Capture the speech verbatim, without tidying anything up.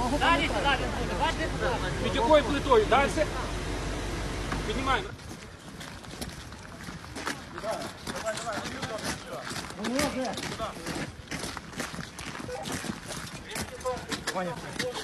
Далі сюди, бачите? Під якою плитою? Далі? Піднімаємо. Ваня.